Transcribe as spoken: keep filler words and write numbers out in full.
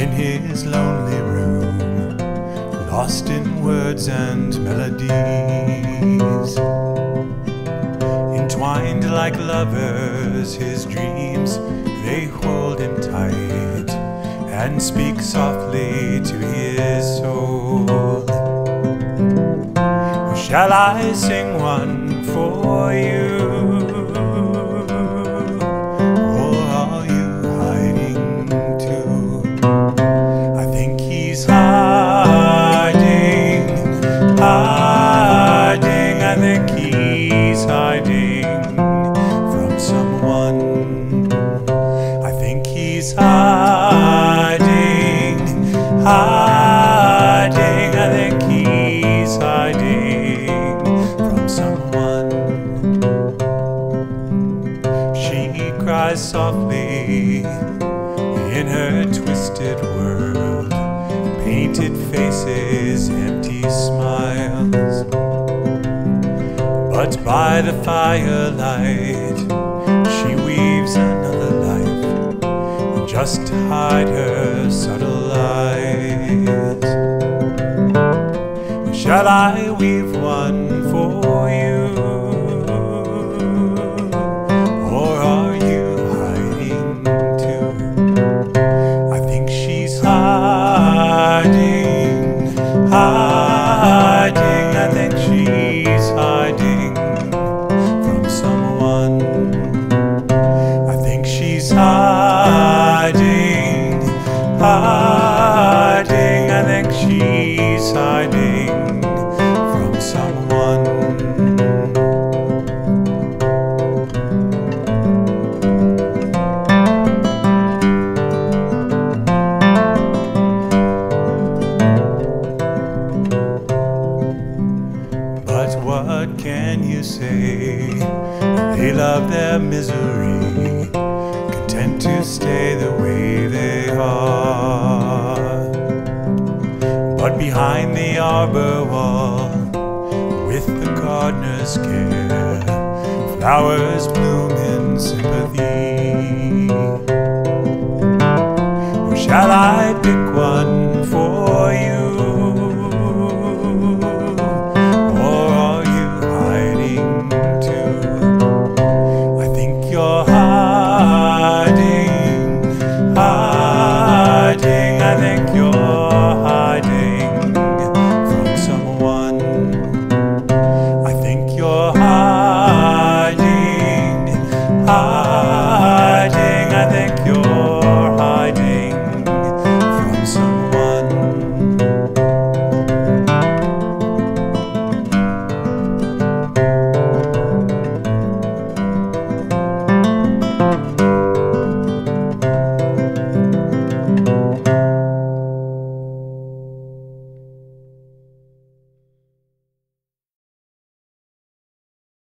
in his lonely room, lost in words and melodies. Entwined like lovers, his dreams, they hold him tight and speak softly to his soul. Shall I sing one for you? Or are you hiding too? I think he's hiding, hiding. I think he's hiding from someone. I think he's hiding, hiding. I think he's hiding from someone. She cries softly in her twisted world, painted faces, empty smiles. But by the firelight, she weaves another life, just to hide her subtle lies. Shall I weave one for you? Or are you hiding too? I think she's hiding, hiding. I think she's hiding from someone. I think she's hiding, hiding. I think she's hiding from someone. But what can you say? They love their misery, content to stay the way they are. But behind the arbor wall, with the gardener's care, flowers bloom in sympathy. Or shall I pick one for you?